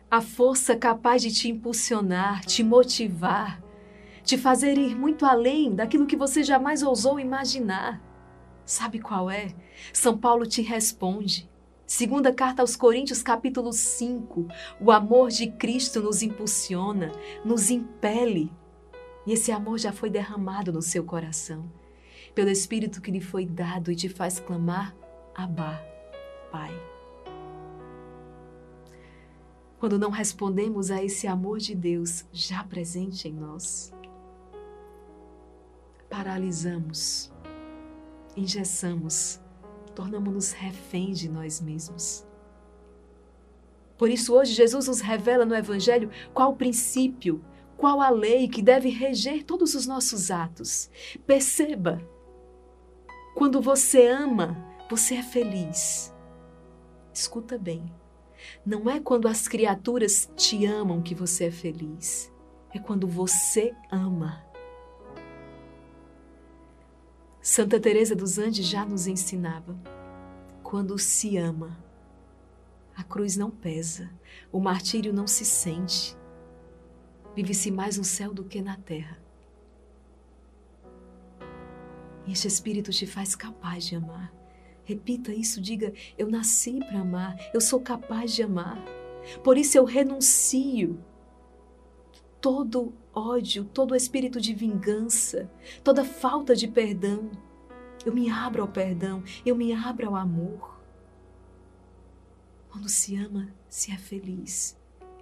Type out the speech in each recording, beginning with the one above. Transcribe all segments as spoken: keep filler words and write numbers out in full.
A força capaz de te impulsionar, te motivar, te fazer ir muito além daquilo que você jamais ousou imaginar. Sabe qual é? São Paulo te responde. Segunda carta aos Coríntios, capítulo cinco. O amor de Cristo nos impulsiona, nos impele. E esse amor já foi derramado no seu coração, pelo Espírito que lhe foi dado e te faz clamar, Abba, Pai. Quando não respondemos a esse amor de Deus já presente em nós, paralisamos, engessamos, tornamos-nos reféns de nós mesmos. Por isso hoje Jesus nos revela no Evangelho qual o princípio, qual a lei que deve reger todos os nossos atos. Perceba, quando você ama, você é feliz. Escuta bem, não é quando as criaturas te amam que você é feliz, é quando você ama. Santa Teresa dos Andes já nos ensinava, quando se ama, a cruz não pesa, o martírio não se sente, vive-se mais no céu do que na terra. E este Espírito te faz capaz de amar. Repita isso, diga, eu nasci para amar, eu sou capaz de amar. Por isso eu renuncio todo ódio, todo espírito de vingança, toda falta de perdão. Eu me abro ao perdão, eu me abro ao amor. Quando se ama, se é feliz.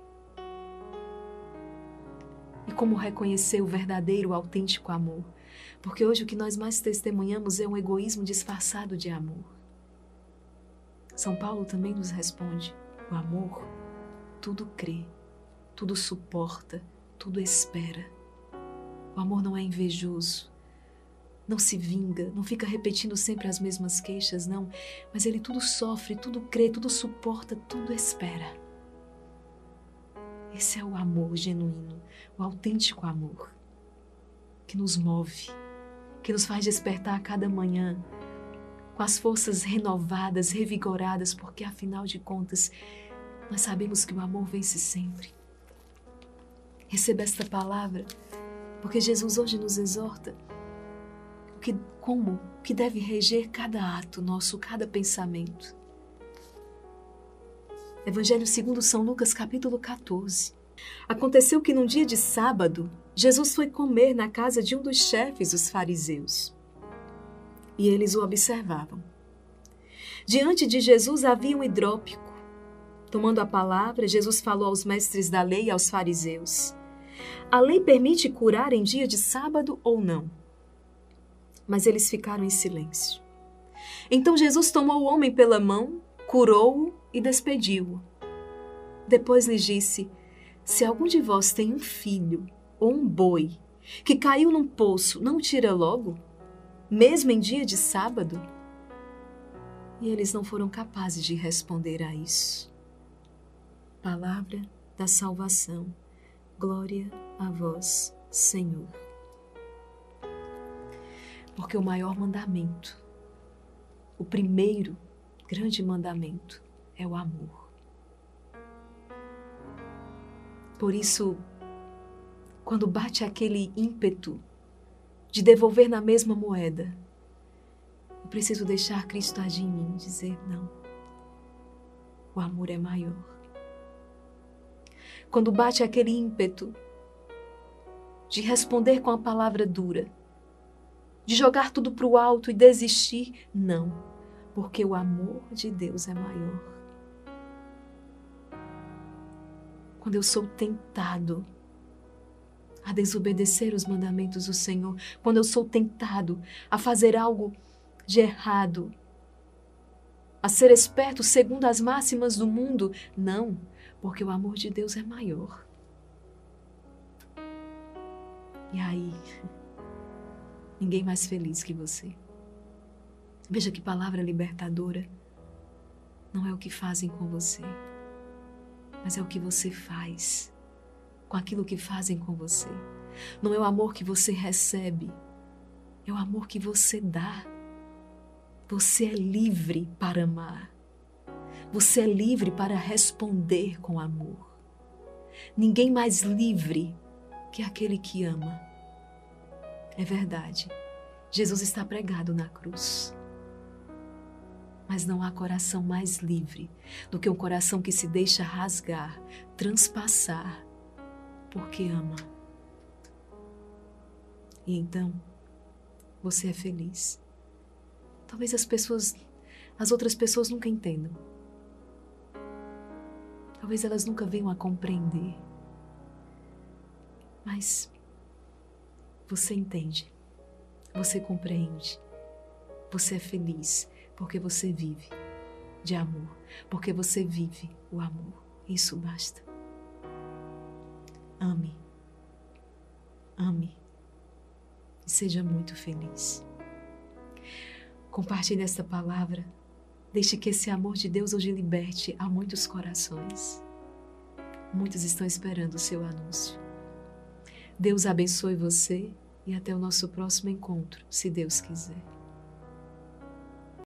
E como reconhecer o verdadeiro, o autêntico amor? Porque hoje o que nós mais testemunhamos é um egoísmo disfarçado de amor. São Paulo também nos responde, o amor tudo crê, tudo suporta, tudo espera. O amor não é invejoso, não se vinga, não fica repetindo sempre as mesmas queixas, não. Mas ele tudo sofre, tudo crê, tudo suporta, tudo espera. Esse é o amor genuíno, o autêntico amor, que nos move, que nos faz despertar a cada manhã, com as forças renovadas, revigoradas, porque afinal de contas, nós sabemos que o amor vence sempre. Receba esta palavra, porque Jesus hoje nos exorta o que, como que deve reger cada ato nosso, cada pensamento. Evangelho segundo São Lucas, capítulo quatorze. Aconteceu que num dia de sábado, Jesus foi comer na casa de um dos chefes dos fariseus. E eles o observavam. Diante de Jesus havia um hidrópico. Tomando a palavra, Jesus falou aos mestres da lei e aos fariseus. A lei permite curar em dia de sábado ou não? Mas eles ficaram em silêncio. Então Jesus tomou o homem pela mão, curou-o e despediu-o. Depois lhes disse, se algum de vós tem um filho ou um boi que caiu num poço, não o tira logo, mesmo em dia de sábado? E eles não foram capazes de responder a isso. Palavra da salvação. Glória a vós, Senhor. Porque o maior mandamento, o primeiro grande mandamento é o amor. Por isso, quando bate aquele ímpeto de devolver na mesma moeda, eu preciso deixar Cristo agir em mim, dizer não. O amor é maior. Quando bate aquele ímpeto de responder com a palavra dura, de jogar tudo para o alto e desistir, não, porque o amor de Deus é maior. Quando eu sou tentado a desobedecer os mandamentos do Senhor, quando eu sou tentado a fazer algo de errado, a ser esperto segundo as máximas do mundo, não, porque o amor de Deus é maior. E aí, ninguém mais feliz que você. Veja que palavra libertadora. Não é o que fazem com você, mas é o que você faz com aquilo que fazem com você. Não é o amor que você recebe, é o amor que você dá. Você é livre para amar. Você é livre para responder com amor. Ninguém mais livre que aquele que ama. É verdade, Jesus está pregado na cruz. Mas não há coração mais livre do que um coração que se deixa rasgar, transpassar, porque ama. E então, você é feliz. Talvez as pessoas, as outras pessoas nunca entendam. Talvez elas nunca venham a compreender. Mas você entende, você compreende, você é feliz porque você vive de amor, porque você vive o amor. Isso basta. Ame, ame e seja muito feliz. Compartilhe esta palavra. Deixe que esse amor de Deus hoje liberte a muitos corações. Muitos estão esperando o seu anúncio. Deus abençoe você e até o nosso próximo encontro, se Deus quiser.